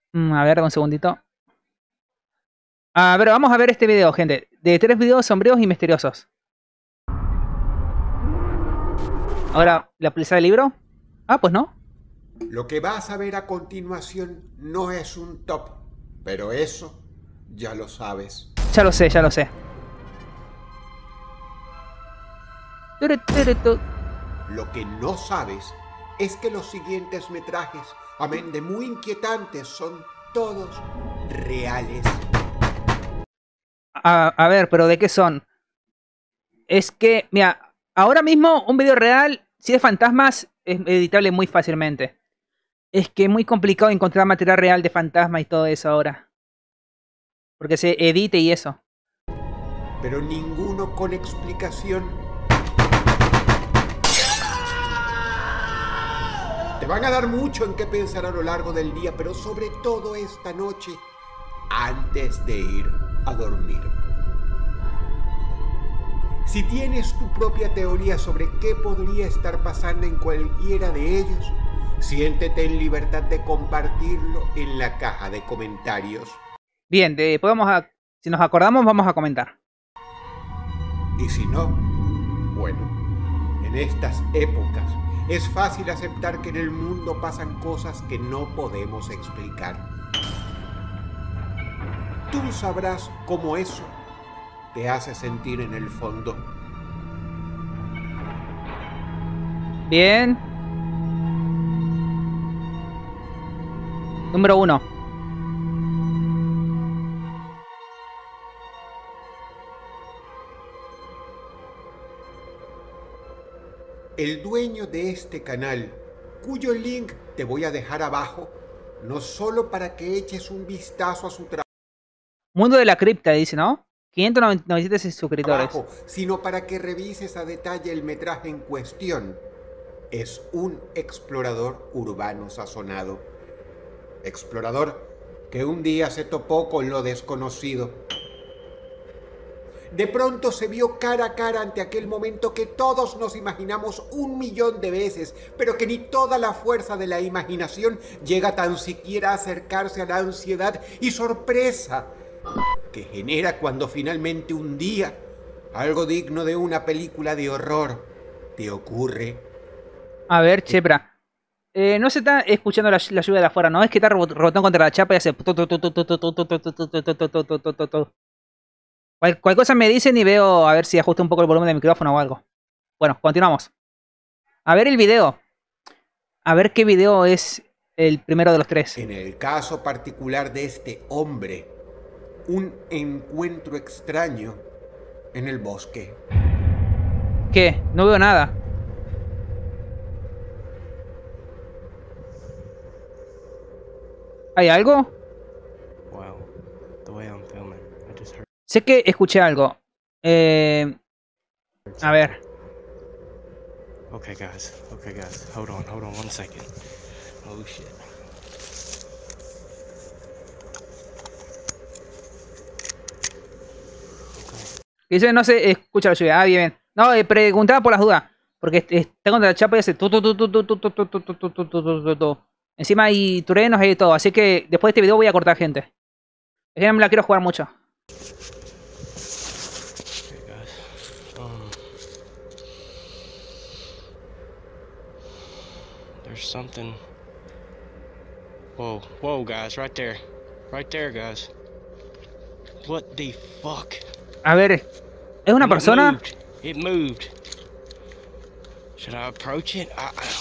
A ver, un segundito. A ver, vamos a ver este video, gente. De 3 videos sombríos y misteriosos. Ahora, ¿la policía del libro? Ah, pues no. Lo que vas a ver a continuación no es un top, pero eso ya lo sabes. Ya lo sé, ya lo sé. Lo que no sabes es que los siguientes metrajes, amén de muy inquietantes, son todos reales. A ver, pero ¿de qué son? Es que, mira, ahora mismo un video real, si es fantasmas, es editable muy fácilmente. Es que es muy complicado encontrar material real de fantasma y todo eso ahora. Porque se edite y eso. Pero ninguno con explicación. Te van a dar mucho en qué pensar a lo largo del día, pero sobre todo esta noche, antes de ir a dormir. Si tienes tu propia teoría sobre qué podría estar pasando en cualquiera de ellos, siéntete en libertad de compartirlo en la caja de comentarios. Bien, si nos acordamos, vamos a comentar. Y si no, bueno, en estas épocas es fácil aceptar que en el mundo pasan cosas que no podemos explicar. Tú sabrás cómo eso te hace sentir en el fondo. Bien. Número 1. El dueño de este canal, cuyo link te voy a dejar abajo, no solo para que eches un vistazo a su Mundo de la cripta, dice, ¿no? 597 suscriptores. trabajo, sino para que revises a detalle el metraje en cuestión. Es un explorador urbano sazonado. Explorador que un día se topó con lo desconocido. De pronto se vio cara a cara ante aquel momento que todos nos imaginamos 1.000.000 de veces, pero que ni toda la fuerza de la imaginación llega tan siquiera a acercarse a la ansiedad y sorpresa que genera cuando finalmente un día algo digno de una película de horror te ocurre. A ver, Chepra. No se está escuchando la lluvia de afuera, ¿no? Es que está rebotando contra la chapa y hace... Cualquier cosa me dicen y veo a ver si ajusto un poco el volumen del micrófono o algo. Bueno, continuamos. A ver el video. A ver qué video es el primero de los 3. En el caso particular de este hombre, un encuentro extraño en el bosque. ¿Qué? No veo nada. ¿Hay algo? Sé que escuché algo. A ver. Okay, guys. Hold on 1 second. Oh, shit. Dice, no se escucha la lluvia. Ah, bien, bien. No, preguntaba por las dudas. Porque está contra la chapa y hace... Encima hay truenos y todo. Así que después de este video voy a cortar gente. Es que no me la quiero jugar mucho. Okay, guys. There's something. Whoa, guys, right there, guys. What the fuck? A ver, ¿es una persona? It moved. Should I approach it?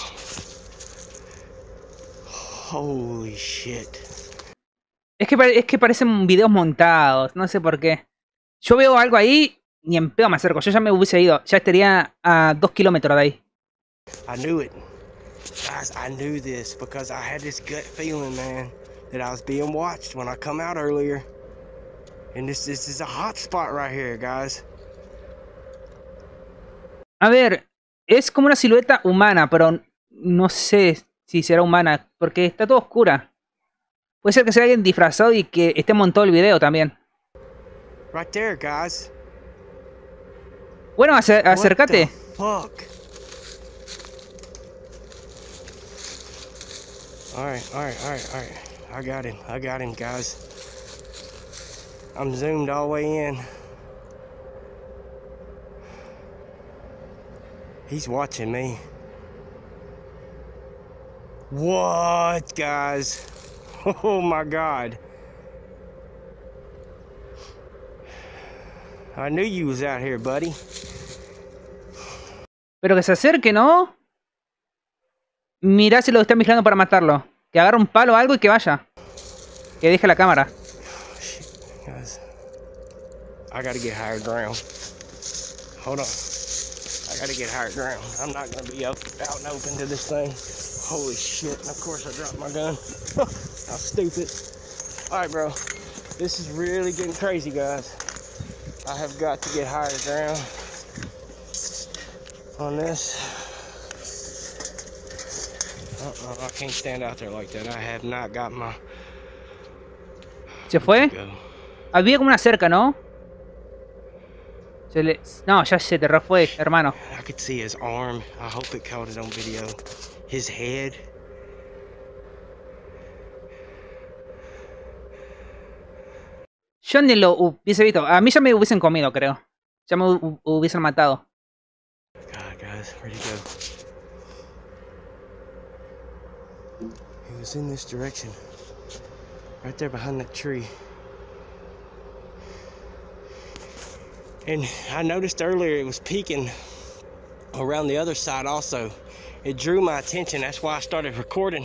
Holy shit. Es que parecen videos montados, no sé por qué. Yo veo algo ahí, ni en pedo me acerco. Yo ya me hubiese ido, ya estaría a 2 kilómetros de ahí. I knew it. Guys, I knew this because I had this gut feeling, man, that I was being watched when I come out earlier. And this is a hot spot right here, guys. A ver, es como una silueta humana, pero no sé si será humana, porque está todo oscura. Puede ser que sea alguien disfrazado y que esté montado el video también. Right there, guys. Bueno, acércate. Fuck. All right. I got him, guys. I'm zoomed all the way in. He's watching me. What, guys? Oh my God. I knew you was out here, buddy. Pero que se acerque, ¿no? Mirá si lo están vigilando para matarlo. Que agarre un palo o algo y que vaya. Que deje la cámara. Shit, guys. I gotta get higher ground. Hold on. I gotta get higher ground. I'm not gonna be out and open to this thing. Holy shit. And of course I dropped my gun. How stupid. Alright, bro. This is really getting crazy, guys. I have got to get higher ground on this. I can't stand out there like that. I have not got my... ¿Se fue? Go. Había como una cerca, ¿no? No, ya se te fue, hermano. I could see his arm. I hope it caught it on video. His head. Yo ni lo hubiese visto. A mí ya me hubiesen comido, creo. Ya me hubiesen matado. God, guys, where'd he go? He was in this direction. Right there behind that tree. And I noticed earlier it was peeking around the other side also. It drew my attention. That's why I started recording.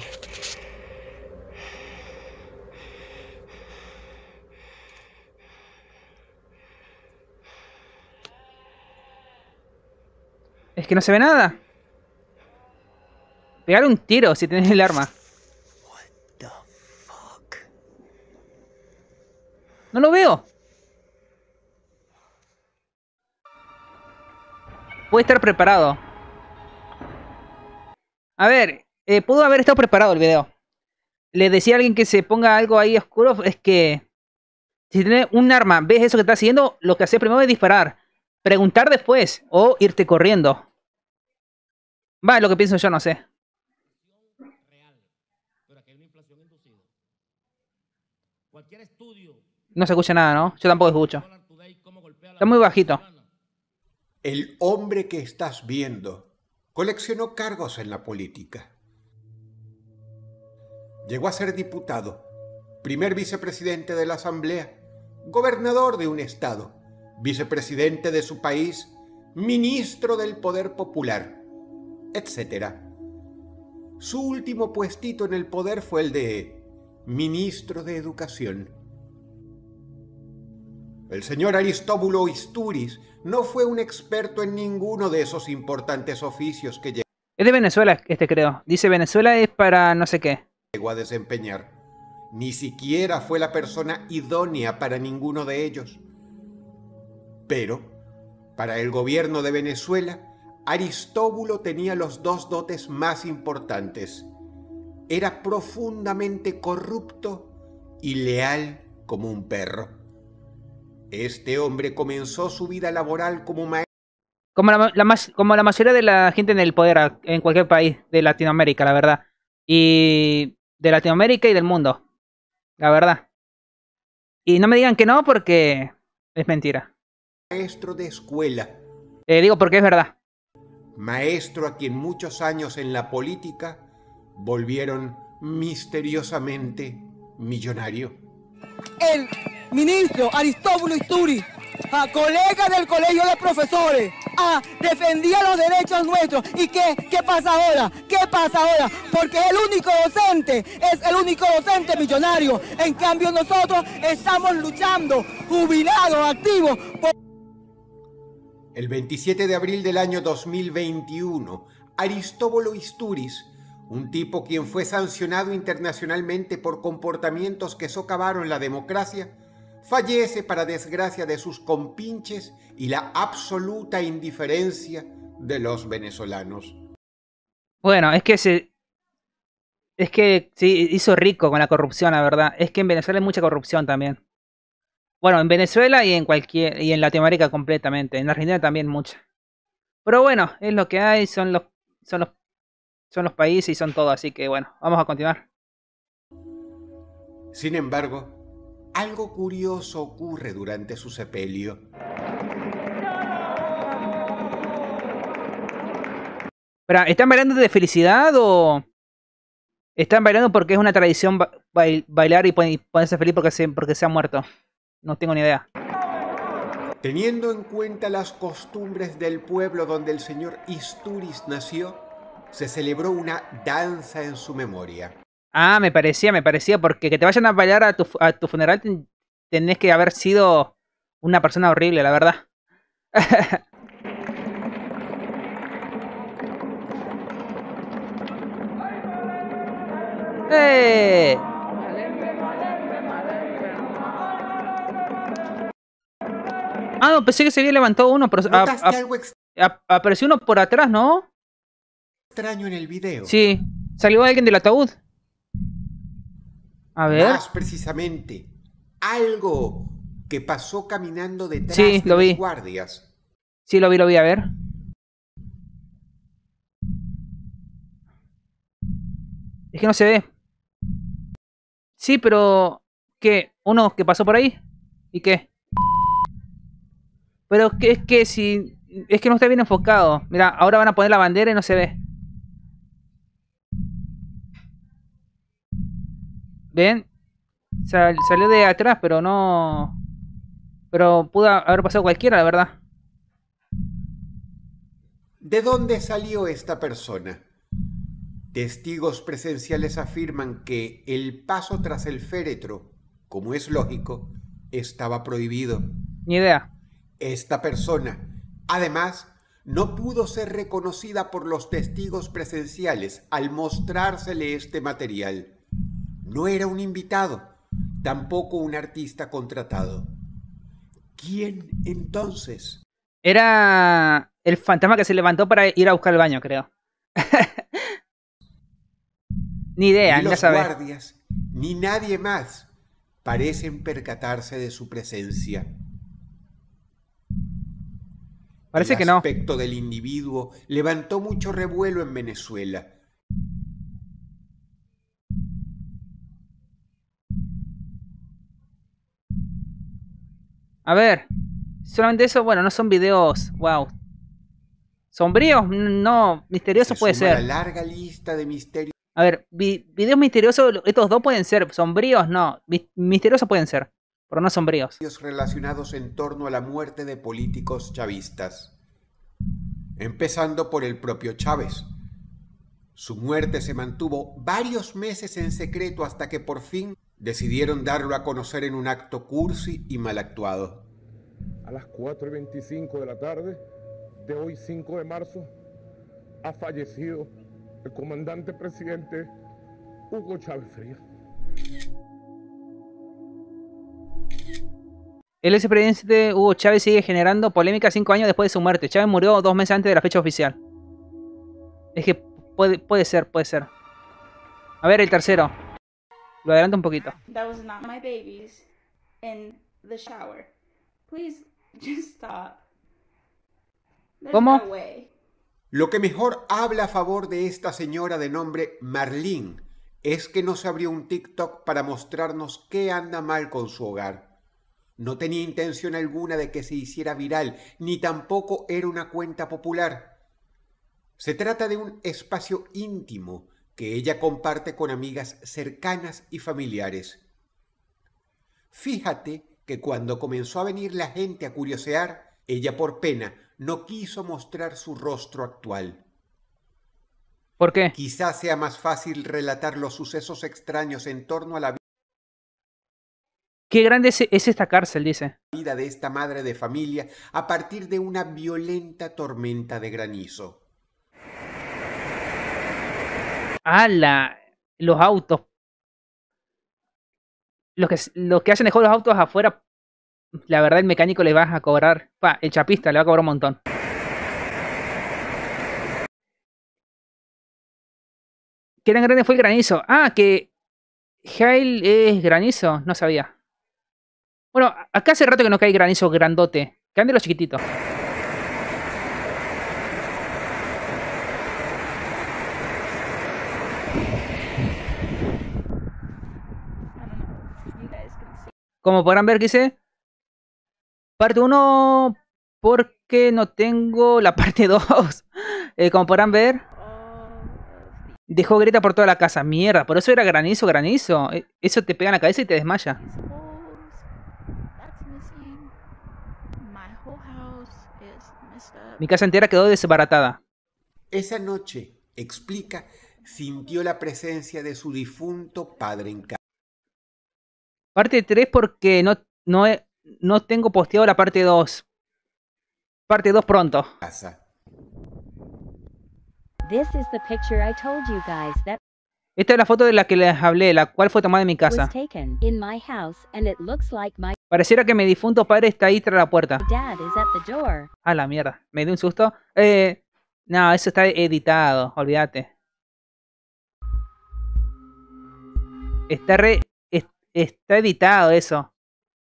Es que no se ve nada. Pegar un tiro si tenés el arma. What the fuck? No lo veo. Puede estar preparado. A ver, pudo haber estado preparado el video. Le decía a alguien que se ponga algo ahí oscuro. Es que si tienes un arma, ves eso que está haciendo, lo que haces primero es disparar. Preguntar después o irte corriendo. Va, lo que pienso yo, no sé. No se escucha nada, ¿no? Yo tampoco escucho. Está muy bajito. El hombre que estás viendo coleccionó cargos en la política. Llegó a ser diputado, primer vicepresidente de la Asamblea, gobernador de un estado, vicepresidente de su país, ministro del Poder Popular, etc. Su último puestito en el poder fue el de ministro de Educación. El señor Aristóbulo Istúriz no fue un experto en ninguno de esos importantes oficios que Es de Venezuela, creo. Dice Venezuela es para no sé qué. llegó a desempeñar. Ni siquiera fue la persona idónea para ninguno de ellos. Pero, para el gobierno de Venezuela, Aristóbulo tenía los dos dotes más importantes. Era profundamente corrupto y leal como un perro. Este hombre comenzó su vida laboral como maestro. Como la mayoría de la gente en el poder en cualquier país de Latinoamérica, la verdad. Y de Latinoamérica y del mundo. La verdad. Y no me digan que no porque es mentira. Maestro de escuela. Digo porque es verdad. Maestro a quien muchos años en la política volvieron misteriosamente millonario. El ministro Aristóbulo Istúriz, colega del colegio de profesores, defendía los derechos nuestros. ¿Y qué pasa ahora? ¿Qué pasa ahora? Porque es el único docente millonario. En cambio nosotros estamos luchando, jubilados, activos. El 27 de abril del año 2021, Aristóbulo Istúriz, un tipo quien fue sancionado internacionalmente por comportamientos que socavaron la democracia, fallece para desgracia de sus compinches y la absoluta indiferencia de los venezolanos. Bueno, es que se hizo rico con la corrupción, la verdad. Es que en Venezuela hay mucha corrupción también. Bueno, en Venezuela y en Latinoamérica completamente. En Argentina también mucha. Pero bueno, es lo que hay, son los países y son todo, así que bueno, vamos a continuar. Sin embargo, algo curioso ocurre durante su sepelio. Pero, ¿están bailando de felicidad o están bailando porque es una tradición bailar y ponerse feliz porque se ha muerto? No tengo ni idea. Teniendo en cuenta las costumbres del pueblo donde el señor Istúriz nació, se celebró una danza en su memoria. Ah, me parecía, porque que te vayan a bailar a tu funeral tenés que haber sido una persona horrible, la verdad. ¡Eh! Ah, no, pensé que se había levantado uno, pero ¿Notaste algo apareció uno por atrás, ¿no? extraño en el video? Sí, salió alguien del ataúd. A ver. Más precisamente, algo que pasó caminando detrás Sí, de lo vi. los guardias. Sí, lo vi, a ver. Es que no se ve. Sí, pero... ¿qué? ¿Uno que pasó por ahí? ¿Y qué? Pero es que si... es que no está bien enfocado. Mira, ahora van a poner la bandera y no se ve. ¿Ven? Salió de atrás, pero no... pero pudo haber pasado cualquiera, la verdad. ¿De dónde salió esta persona? Testigos presenciales afirman que el paso tras el féretro, como es lógico, estaba prohibido. Ni idea. Esta persona, además, no pudo ser reconocida por los testigos presenciales al mostrársele este material. No era un invitado, tampoco un artista contratado. ¿Quién entonces? Era el fantasma que se levantó para ir a buscar el baño, creo. Ni idea, Ni ya los sabes. guardias, ni nadie más parecen percatarse de su presencia. Parece que El no. aspecto del individuo levantó mucho revuelo en Venezuela. A ver, solamente eso, bueno, no son videos, wow. ¿Sombríos? No, misteriosos Se puede suma a la ser. larga lista de misterios A ver, videos misteriosos, estos dos pueden ser. Sombríos, no. Misteriosos pueden ser, pero no sombríos. relacionados en torno a la muerte de políticos chavistas, empezando por el propio Chávez. Su muerte se mantuvo varios meses en secreto hasta que por fin decidieron darlo a conocer en un acto cursi y mal actuado. A las 4:25 de la tarde de hoy, 5 de marzo, ha fallecido el comandante presidente Hugo Chávez Frías. El expresidente Hugo Chávez sigue generando polémica 5 años después de su muerte. Chávez murió 2 meses antes de la fecha oficial. Es que puede ser. A ver, el tercero. Lo adelanto un poquito. That was not my babies in the shower. Please just stop. There's ¿Cómo? no way. Lo que mejor habla a favor de esta señora de nombre Marlene es que no se abrió un TikTok para mostrarnos qué anda mal con su hogar. No tenía intención alguna de que se hiciera viral, ni tampoco era una cuenta popular. Se trata de un espacio íntimo que ella comparte con amigas cercanas y familiares. Fíjate que cuando comenzó a venir la gente a curiosear, ella por pena no quiso mostrar su rostro actual. ¿Por qué? Quizás sea más fácil relatar los sucesos extraños en torno a la Qué grande es esta cárcel, dice. vida de esta madre de familia a partir de una violenta tormenta de granizo. ¡Hala! Los autos. Los que hayan dejado los autos afuera, la verdad el mecánico le va a cobrar. El chapista le va a cobrar un montón. ¿Qué tan grande fue el granizo? Ah, que Hail es granizo. No sabía. Bueno, acá hace rato que no cae granizo grandote. Que ande los chiquititos. Como podrán ver, que hice parte 1 porque no tengo la parte 2. Como podrán ver, dejó grieta por toda la casa. Mierda, por eso era granizo, granizo. Eso te pega en la cabeza y te desmaya. Mi casa entera quedó desbaratada. Esa noche, explica, sintió la presencia de su difunto padre en Parte 3 porque no tengo posteado la parte 2. Parte 2 pronto. casa. This is the picture I told you guys that Esta es la foto de la que les hablé, la cual fue tomada en mi was casa. taken in my house, and it looks like my Pareciera que mi difunto padre está ahí tras la puerta. dad is at the door. A la mierda, me dio un susto. No, eso está editado, olvídate. Está editado eso.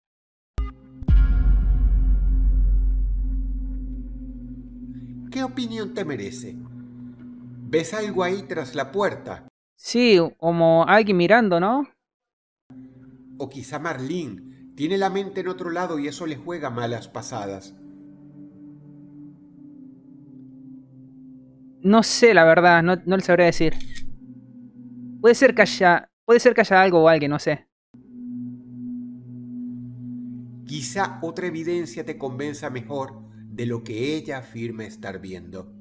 ¿Qué opinión te merece? ¿Ves algo ahí tras la puerta? Sí, como alguien mirando, ¿no? O quizá Marlene tiene la mente en otro lado y eso le juega malas pasadas. No sé, la verdad, no le sabré decir. Puede ser que haya algo o alguien, no sé. Quizá otra evidencia te convenza mejor de lo que ella afirma estar viendo.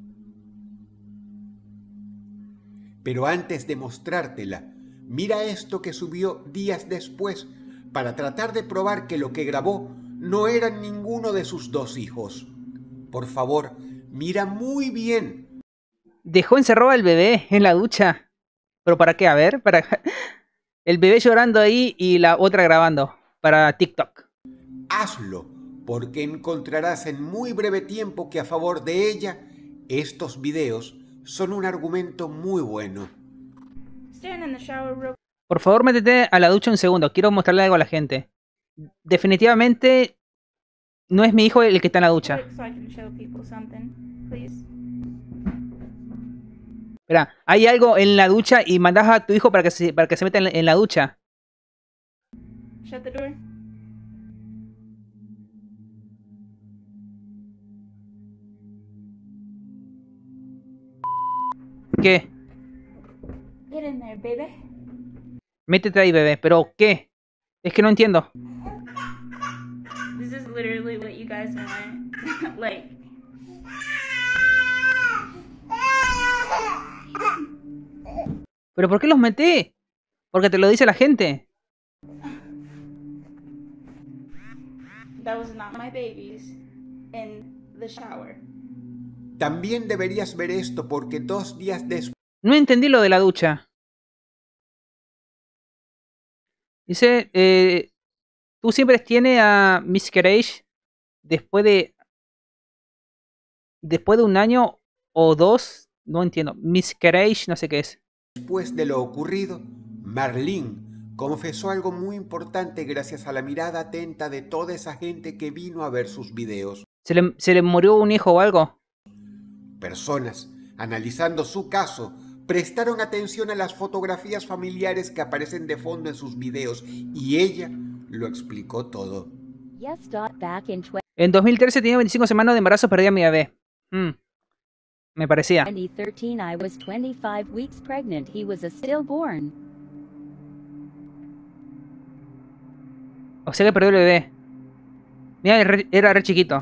Pero antes de mostrártela, mira esto que subió días después para tratar de probar que lo que grabó no eran ninguno de sus dos hijos. Por favor, mira muy bien. Dejó encerrado al bebé en la ducha. ¿Pero para qué? A ver, para... El bebé llorando ahí y la otra grabando para TikTok. Hazlo, porque encontrarás en muy breve tiempo que a favor de ella, estos videos son un argumento muy bueno. Stand in the shower real Por favor, métete a la ducha un segundo. Quiero mostrarle algo a la gente. Definitivamente no es mi hijo el que está en la ducha. quick so I can show people something, please. Espera, hay algo en la ducha y mandás a tu hijo para que se meta en la ducha. Shut the door. ¿Qué? Get in there, baby. Métete ahí, bebé. ¿Pero qué? Es que no entiendo. This is literally what you guys want. Like, ¿Pero por qué los metí? Porque te lo dice la gente. that was not my babies in the shower. También deberías ver esto porque 2 días después No entendí lo de la ducha. Dice, tú siempre tienes a Miss Carage después de un año o 2. No entiendo. Miss Carage, no sé qué es. de lo ocurrido, Marlene confesó algo muy importante gracias a la mirada atenta de toda esa gente que vino a ver sus videos. ¿Se le murió un hijo o algo? Personas, analizando su caso, prestaron atención a las fotografías familiares que aparecen de fondo en sus videos y ella lo explicó todo. Yes. Back in En 2013 tenía 25 semanas de embarazo, perdí a mi bebé. Me parecía. 2013, I was 25 weeks pregnant. He was a stillborn. O sea que perdió el bebé. Mira, era re chiquito.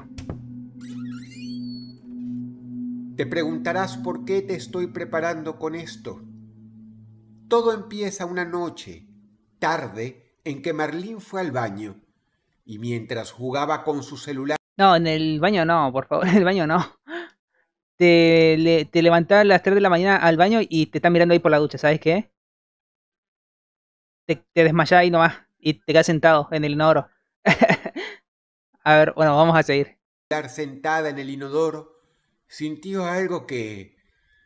Te preguntarás por qué te estoy preparando con esto. Todo empieza una noche, tarde, en que Marlene fue al baño y mientras jugaba con su celular. No, en el baño no, por favor, en el baño no. Te levantás a las 3 de la mañana al baño y te están mirando ahí por la ducha, ¿sabes qué? Te desmayás ahí nomás y te quedas sentado en el inodoro. A ver, bueno, vamos a seguir. Sentada en el inodoro, sintió algo que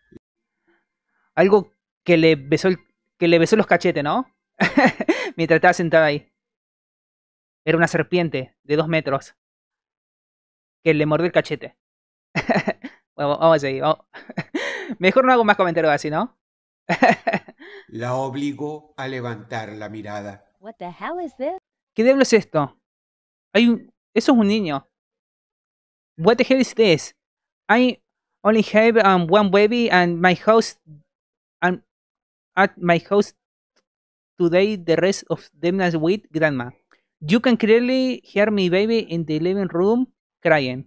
le besó los cachetes, ¿no? Mientras estaba sentada ahí. Era una serpiente de 2 metros que le mordió el cachete. Bueno, vamos a seguir. Mejor no hago más comentarios así, ¿no? la obligó a levantar la mirada. What the hell is this? ¿Qué diablo es esto? Eso es un niño. What the hell is this? I only have one baby and my house and at my house today the rest of them is with grandma. You can clearly hear my baby in the living room crying.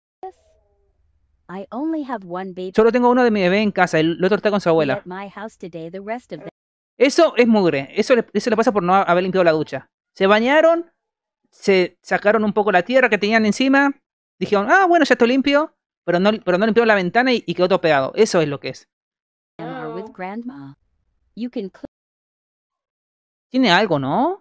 I only have one baby Solo tengo uno de mi bebé en casa, el otro está con su abuela. at my house today. The rest of them. Eso es mugre. Eso le pasa por no haber limpiado la ducha. Se bañaron, se sacaron un poco la tierra que tenían encima. Dijeron, ah, bueno, ya estoy limpio. Pero no limpiaron la ventana y quedó todo pegado. Eso es lo que es. Are with grandma. You can Tiene algo, ¿no?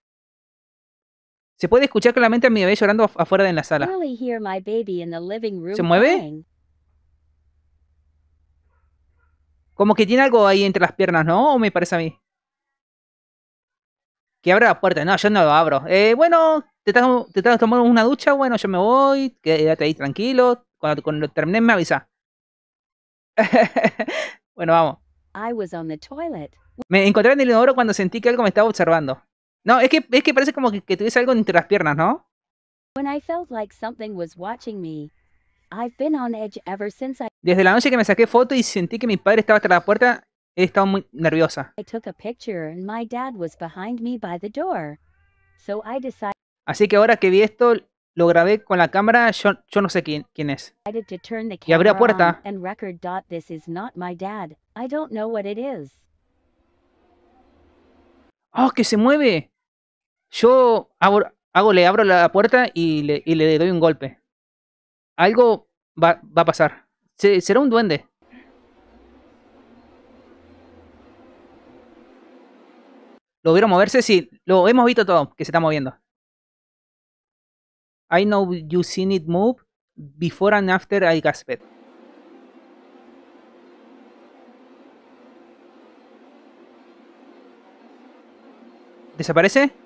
Se puede escuchar claramente a mi bebé llorando afuera de la sala. clearly hear my baby in the living room ¿Se mueve? crying. Como que tiene algo ahí entre las piernas, ¿no? ¿O me parece a mí? Que abra la puerta. No, yo no lo abro. Bueno, te estás tomando una ducha. Bueno, yo me voy. Quédate ahí tranquilo. Cuando termine me avisa. Bueno, vamos. I was on the toilet. Me encontré en el inodoro cuando sentí que algo me estaba observando. No, es que parece como que tuviese algo entre las piernas, ¿no? When I felt like something was watching me. I've been on edge ever since Desde la noche que me saqué foto y sentí que mi padre estaba tras la puerta, he estado muy nerviosa. I took a picture and my dad was behind me by the door. So I decided Así que ahora que vi esto, lo grabé con la cámara, yo no sé quién es. to turn the Y abrí la camera puerta. on and record. This is not my dad. I don't know what it is. ¡Oh, que se mueve! Yo le abro la puerta y le doy un golpe. Algo va a pasar. ¿Será un duende? ¿Lo vieron moverse? Sí, lo hemos visto todo, que se está moviendo. I know you seen it move before and after I gasped. ¿Desaparece?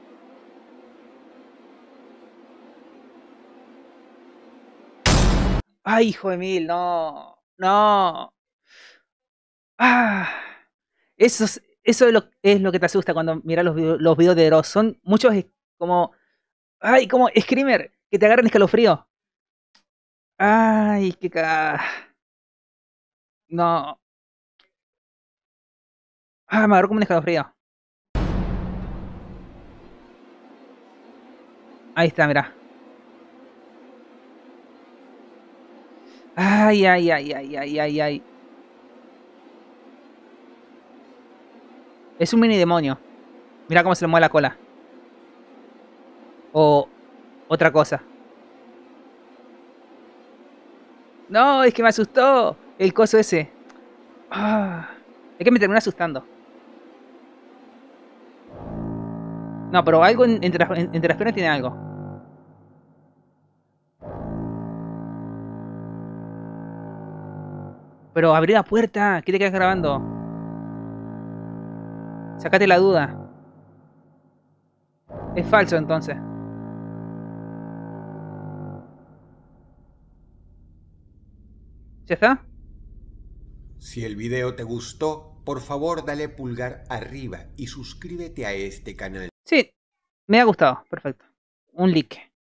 ¡Ay, hijo de mil! ¡No! ¡No! ¡Ah! Eso es lo que te asusta cuando miras los videos de Dross. Son muchos como... ¡Ay! Como screamer que te agarran escalofrío. ¡Ay! ¡Qué cagada! No. ¡Ah! Me agarró como un escalofrío. Ahí está, mirá. Ay, ay, ay, ay, ay, ay, ay. Es un mini demonio. Mira cómo se le mueve la cola. O otra cosa. No, es que me asustó. El coso ese. Ah, es que me terminó asustando. No, pero algo entre las piernas tiene algo. Pero abrí la puerta. ¿Qué te quedas grabando? Sácate la duda. Es falso entonces. ¿Ya está? Si el video te gustó, por favor dale pulgar arriba y suscríbete a este canal. Sí, me ha gustado. Perfecto. Un like.